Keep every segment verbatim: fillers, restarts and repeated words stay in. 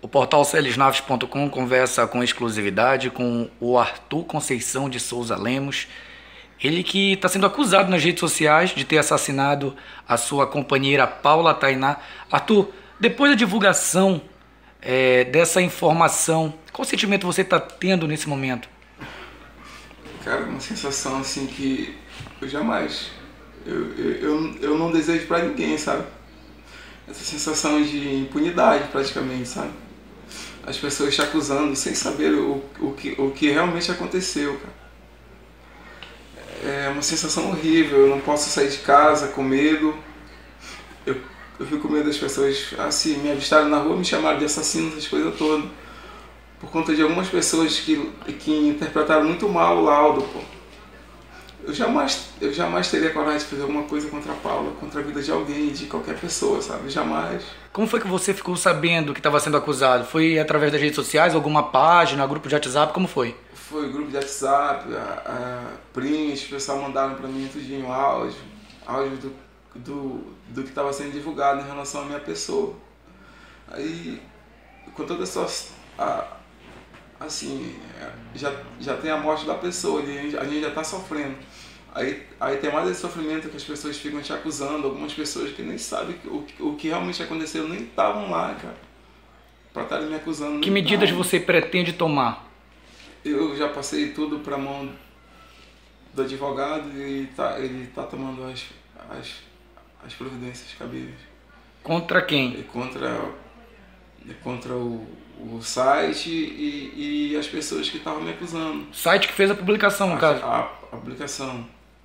portal celes naves ponto com conversa com exclusividade com o Arthur Conceição de Souza Lemos. Ele que está sendo acusado nas redes sociais de ter assassinado a sua companheira Paula Tainá. Arthur, depois da divulgação é, dessa informação, qual sentimento você está tendo nesse momento? Cara, uma sensação assim que eu jamais, eu, eu, eu, eu não desejo pra ninguém, sabe? Essa sensação de impunidade praticamente, sabe? As pessoas te acusando sem saber o, o, que, o que realmente aconteceu, cara. É uma sensação horrível, eu não posso sair de casa com medo. Eu, eu fico com medo das pessoas assim, me avistarem na rua, me chamaram de assassino, essas coisas todas. Por conta de algumas pessoas que, que interpretaram muito mal o laudo, pô. Eu jamais, eu jamais teria coragem de fazer alguma coisa contra a Paula, contra a vida de alguém, de qualquer pessoa, sabe? Jamais. Como foi que você ficou sabendo que estava sendo acusado? Foi através das redes sociais, alguma página, grupo de WhatsApp, como foi? Foi grupo de WhatsApp, a, a print, o pessoal mandaram pra mim tudinho, áudio, áudio do, do, do que estava sendo divulgado em relação à minha pessoa. Aí, com toda essa... A, assim, já, já tem a morte da pessoa, a gente, a gente já está sofrendo. Aí, aí tem mais esse sofrimento que as pessoas ficam te acusando, algumas pessoas que nem sabem o, o que realmente aconteceu, nem estavam lá, cara, para estarem me acusando. Que medidas você pretende tomar? Eu já passei tudo para a mão do advogado e tá, ele está tomando as, as, as providências cabíveis. Contra quem? E contra, contra o... o site e, e as pessoas que estavam me acusando. O site que fez a publicação, no a, caso? A, a publicação.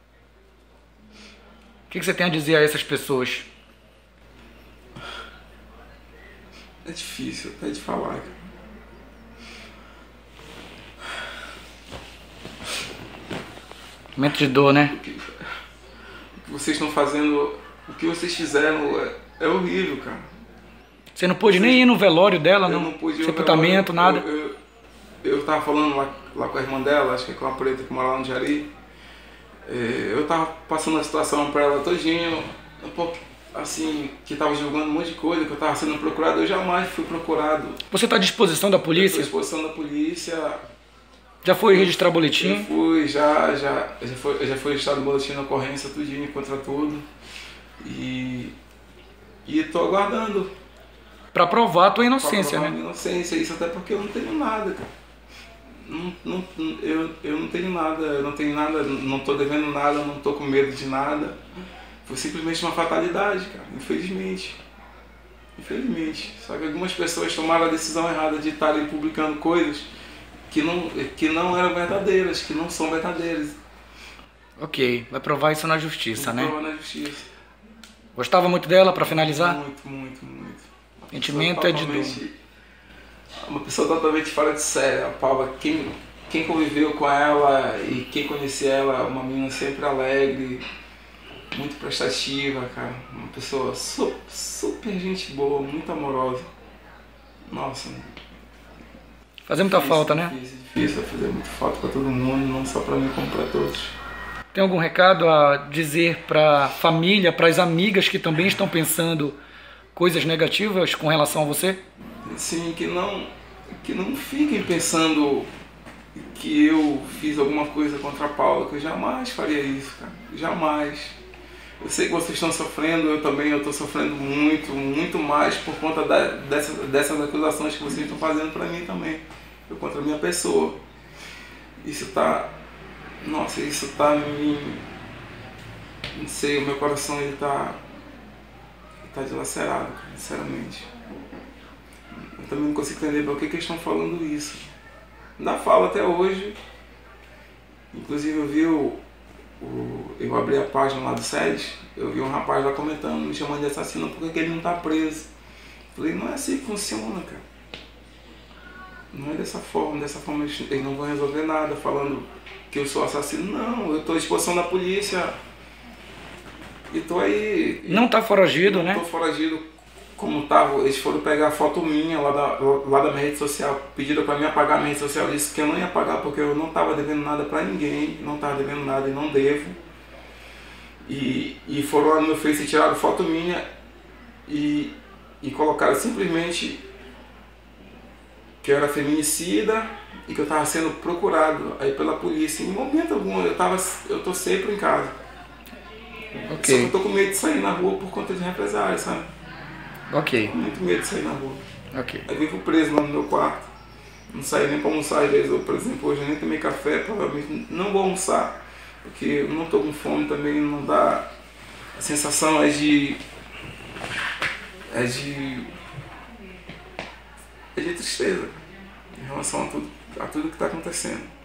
O que, que você tem a dizer a essas pessoas? É difícil até de falar, cara. Momento de dor, né? O que, o que vocês estão fazendo, o que vocês fizeram é, é horrível, cara. Você não pôde nem ir no velório dela, não? Eu não pude ir no sepultamento, velório, nada? Eu, eu, eu tava falando lá, lá com a irmã dela, acho que é com a preta que mora lá no Jari. É, eu tava passando a situação pra ela todinho, um pouco assim, que tava julgando um monte de coisa, que eu tava sendo procurado, eu jamais fui procurado. Você tá à disposição da polícia? Eu tô à disposição da polícia. Já foi registrar boletim? Eu fui, já, já, já foi, já foi registrado boletim na ocorrência, tudinho, contra tudo. E, e tô aguardando. Pra provar a tua inocência, pra provar né? A minha inocência, isso até porque eu não tenho nada, cara. Não, não, eu, eu não tenho nada, eu não tenho nada, não tô devendo nada, não tô com medo de nada. Foi simplesmente uma fatalidade, cara, infelizmente. Infelizmente. Só que algumas pessoas tomaram a decisão errada de estarem publicando coisas que não, que não eram verdadeiras, que não são verdadeiras. Ok, vai provar isso na justiça, Vou né? provar na justiça. Gostava muito dela, pra finalizar? Muito, muito, muito. Sentimento é de dor. Uma pessoa totalmente fora de série. A Paula, quem, quem conviveu com ela e quem conhecia ela, uma menina sempre alegre, muito prestativa, cara. Uma pessoa super, super gente boa, muito amorosa. Nossa. Fazer muita difícil, falta, né? Difícil, difícil fazer muita falta pra todo mundo, não só pra mim, como pra todos. Tem algum recado a dizer pra família, pras amigas que também estão pensando coisas negativas com relação a você? Sim, que não, que não fiquem pensando que eu fiz alguma coisa contra a Paula, que eu jamais faria isso, cara. Jamais. Eu sei que vocês estão sofrendo, eu também eu estou sofrendo muito, muito mais por conta da, dessa, dessas acusações que vocês estão fazendo para mim também, eu, contra a minha pessoa. Isso tá, nossa, isso tá me, não sei, o meu coração ele tá, ele tá dilacerado, cara, sinceramente. Eu também não consigo entender por que que eles estão falando isso. Ainda falo até hoje. Inclusive eu vi o, o, eu abri a página lá do SEDES, eu vi um rapaz lá comentando, me chamando de assassino porque ele não está preso. Falei, não é assim que funciona, cara. Não é dessa forma, dessa forma eles, eles não vão resolver nada falando que eu sou assassino. Não, eu estou à disposição da polícia. E tô aí. Não tá foragido, não né? Não tô foragido. Como tava, eles foram pegar a foto minha lá da, lá da minha rede social, pediram para mim apagar a minha rede social, eu disse que eu não ia apagar porque eu não estava devendo nada para ninguém, não estava devendo nada e não devo. E, e foram lá no meu Face e tiraram foto minha e, e colocaram simplesmente que eu era feminicida e que eu estava sendo procurado aí pela polícia. Em momento algum, eu tava, eu tô sempre em casa. Ok. Só que eu tô com medo de sair na rua por conta de represália, sabe? Ok. Muito medo de sair na rua. Ok. Aí vivo preso lá no meu quarto. Não saio nem para almoçar às vezes. Eu, por exemplo, hoje eu nem tomei café, provavelmente não vou almoçar. Porque eu não tô com fome também, não dá. A sensação é de. É de. É de tristeza em relação a tudo, a tudo que está acontecendo.